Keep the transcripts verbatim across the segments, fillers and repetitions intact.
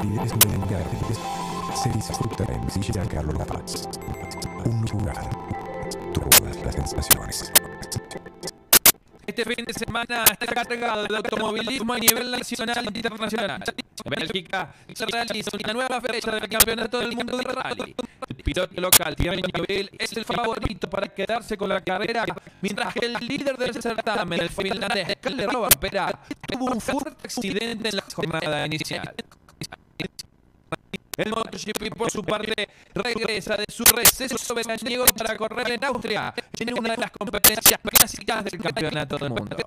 calidez de un lugar se disfruta en Villa Carlos La Paz. Un lugar, todas las sensaciones. Este fin de semana está cargado de automovilismo a nivel nacional e internacional. En Bélgica se realiza una nueva fecha del Campeonato del Mundo de Rally. El piloto local, Thierry Neuville, es el favorito para quedarse con la carrera, mientras que el líder del certamen, el finlandés Kalle Rovanperä, tuvo un fuerte accidente en la jornada inicial. El MotoGP, por su parte, regresa de su receso veraniego para correr en Austria, en una de las competencias clásicas del Campeonato del Mundo.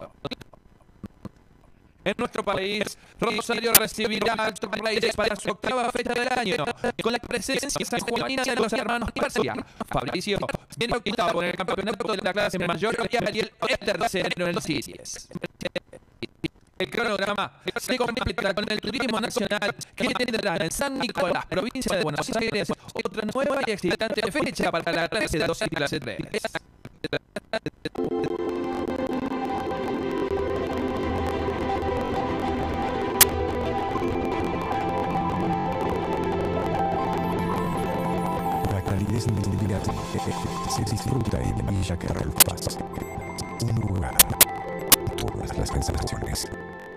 En nuestro país, Rosario recibirá a Top Race para su octava fecha del año, con la presencia sanjuanina de los hermanos García. Fabricio viene octavo en el campeonato de la clase mayor y Ariel es tercero en el Series. El cronograma se completa con el turismo nacional que tendrá en San Nicolás, provincia de Buenos Aires, otra nueva y excitante fecha para la clase dos y clase tres. La calidez de un lugar se disfruta en Villa Carlos La Paz. Un lugar, todas las sensaciones.